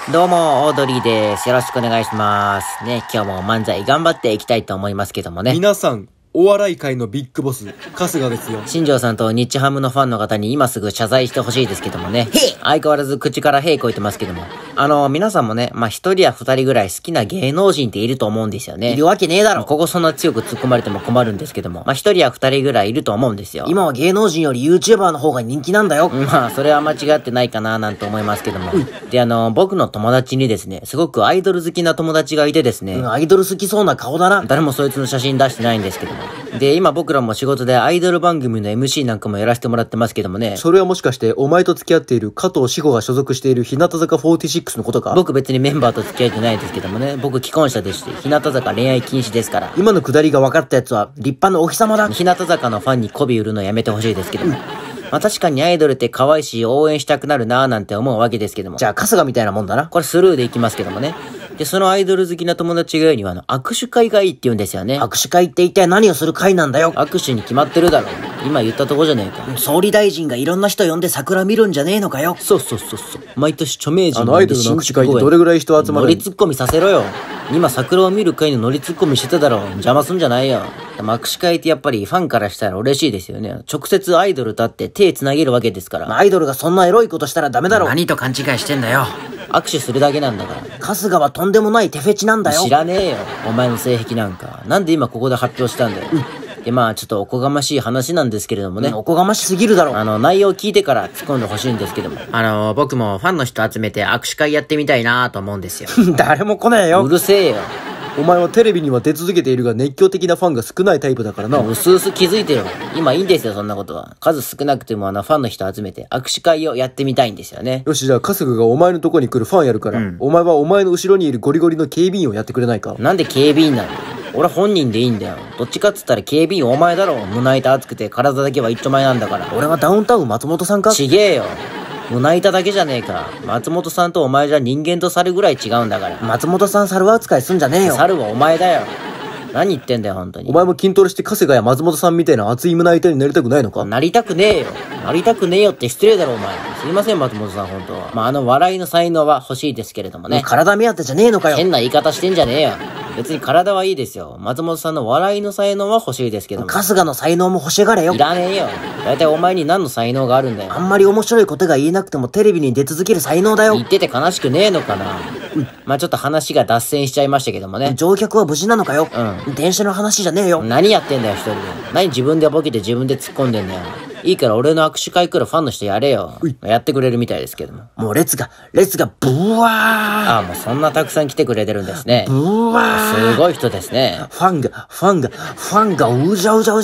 どうも、オードリーです。よろしくお願いします。ね、今日も漫才頑張っていきたいと思いますけどもね。 皆さん、お笑い界のビッグボス、春日ですよ。 新庄さんと日ハムのファンの方に今すぐ謝罪してほしいですけどもね。相変わらず口からへいこいてますけども。皆さんもね、一人や二人ぐらい好きな芸能人っていると思うんですよね。 いるわけねえだろ。 ここそんな強く突っ込まれても困るんですけども。一人や二人ぐらいいると思うんですよ。 今は芸能人より YouTuber の方が人気なんだよ。 それは間違ってないかななんて思いますけども。で、僕の友達にですね、すごくアイドル好きな友達がいてですね。 アイドル好きそうな顔だな。 誰もそいつの写真出してないんですけども。で、今僕らも仕事でアイドル番組の MC なんかもやらせてもらってますけどもね。 それはもしかしてお前と付き合っている加藤志保が所属している日向坂46のことか？ 僕別にメンバーと付き合えてないですけどもね。僕既婚者でして、日向坂恋愛禁止ですから。 今のくだりが分かったやつは立派なお日様だ。 日向坂のファンに媚び売るのやめてほしいですけども。確かにアイドルって可愛いし応援したくなるなーなんて思うわけですけども。 じゃあ春日みたいなもんだな。 これスルーでいきますけどもね。で、そのアイドル好きな友達が言うには握手会がいいって言うんですよね。 握手会って一体何をする会なんだよ。 握手に決まってるだろ。今言ったとこじゃねえか。 総理大臣がいろんな人呼んで桜見るんじゃねえのかよ。 そう。毎年著名人アイドルの握手会ってどれぐらい人集まる？ 乗りツッコミさせろよ。今桜を見る会の乗りツッコミしてただろ。邪魔すんじゃないよ。握手会ってやっぱりファンからしたら嬉しいですよね。直接アイドル立って手繋げるわけですから。 アイドルがそんなエロいことしたらダメだろ。 何と勘違いしてんだよ。握手するだけなんだから。 春日はとんでもない手フェチなんだよ。 知らねえよ。お前の性癖なんか。なんで今ここで発表したんだよ。で、ちょっとおこがましい話なんですけれどもね。 おこがましすぎるだろ。 内容聞いてから突っ込んでほしいんですけども。僕もファンの人集めて握手会やってみたいなと思うんですよ。 誰も来ねえよ。 うるせえよ。 お前はテレビには出続けているが熱狂的なファンが少ないタイプだからな。 うすうす気づいてよ。今いいんですよ、そんなことは。数少なくてもファンの人集めて握手会をやってみたいんですよね。 よし、じゃあ春日がお前のとこに来るファンやるから、お前はお前の後ろにいるゴリゴリの警備員をやってくれないか？ なんで警備員なの？俺本人でいいんだよ。どっちかっつったら警備員お前だろ。胸板熱くて体だけは一丁前なんだから。 俺はダウンタウン松本さんか？ ちげえよ。胸板だけじゃねえか。松本さんとお前じゃ人間と猿ぐらい違うんだから。 松本さん猿扱いすんじゃねえよ。 猿はお前だよ。何言ってんだよ、本当に。 お前も筋トレして春日や松本さんみたいな熱い胸板になりたくないのか？ なりたくねえよ。なりたくねえよって失礼だろ、お前。すいません、松本さん、本当は。笑いの才能は欲しいですけれどもね。 体目当てじゃねえのかよ。 変な言い方してんじゃねえよ。別に体はいいですよ。松本さんの笑いの才能は欲しいですけども。 春日の才能も欲しがれよ。 いらねえよ。だいたいお前に何の才能があるんだよ。 あんまり面白いことが言えなくてもテレビに出続ける才能だよ。 言ってて悲しくねえのかな。ちょっと話が脱線しちゃいましたけどもね。 乗客は無事なのかよ。電車の話じゃねえよ。 何やってんだよ、一人で。何自分でボケて自分で突っ込んでんだよ。いいから俺の握手会来るファンの人やれよ。やってくれるみたいですけども。 もう列がブワー。 もうそんなたくさん来てくれてるんですね。 ブワー。 すごい人ですね。 ファンがうじゃうじゃ。フ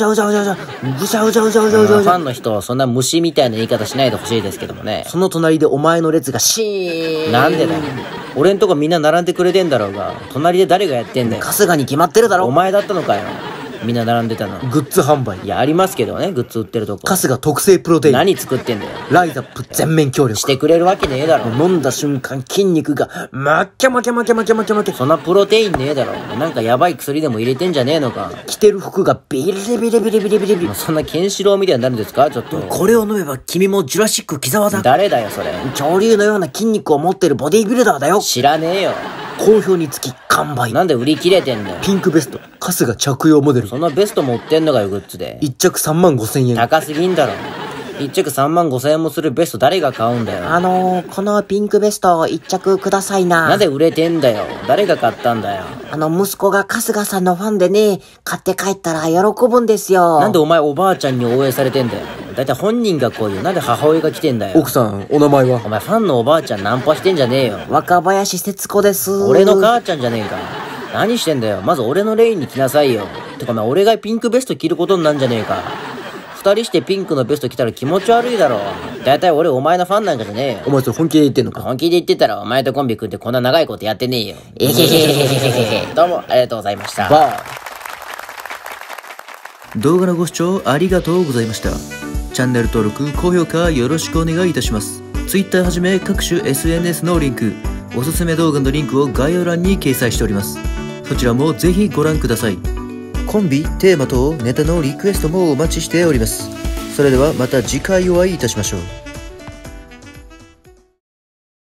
ァンの人はそんな虫みたいな言い方しないでほしいですけどもね。 その隣でお前の列がシーン。 なんでだよ。俺んとこみんな並んでくれてんだろうが、隣で誰がやってんだよ。 春日に決まってるだろ。 お前だったのかよ。みんな並んでたの。 グッズ販売。 いや、ありますけどね、グッズ売ってるとこ。 春日特製プロテイン。 何作ってんだよ。 ライザップ全面協力。 してくれるわけねえだろ。 飲んだ瞬間筋肉がマッキャマキャマキャマキャマキャマキャ。 そんなプロテインねえだろ。なんかやばい薬でも入れてんじゃねえのか。 着てる服がビリビリビリビリビリビリ。 そんなケンシロウみたいになるんですか？ちょっと。 これを飲めば君もジュラシック木沢だ。 誰だよ、それ。 恐竜のような筋肉を持ってるボディビルダーだよ。 知らねえよ。 好評につき完売。 なんで売り切れてんだよ。 ピンクベスト、春日着用モデル。 そのベスト持ってんのかよ、グッズで。 一着35,000円。 高すぎんだろ。一着35,000円もするベスト誰が買うんだよ。 このピンクベスト一着くださいな。 なんで売れてんだよ。誰が買ったんだよ。 息子が春日さんのファンでね、買って帰ったら喜ぶんですよ。 なんでお前おばあちゃんに応援されてんだよ。だいたい本人がこういう。なんで母親が来てんだよ。 奥さん、お名前は？ お前ファンのおばあちゃんナンパしてんじゃねえよ。 若林節子です。 俺の母ちゃんじゃねえか。何してんだよ。まず俺のレインに来なさいよ。てかお前俺がピンクベスト着ることになんじゃねえか。二人してピンクのベスト着たら気持ち悪いだろ。だいたい俺お前のファンなんかじゃねえよ。 お前それ本気で言ってんのか？ 本気で言ってたらお前とコンビ組んでこんな長いことやってねえよ。どうもありがとうございました。 動画のご視聴ありがとうございました。チャンネル登録、高評価よろしくお願いいたします。Twitter はじめ各種 SNS のリンク、おすすめ動画のリンクを概要欄に掲載しております。そちらもぜひご覧ください。コンビ、テーマ等ネタのリクエストもお待ちしております。それではまた次回お会いいたしましょう。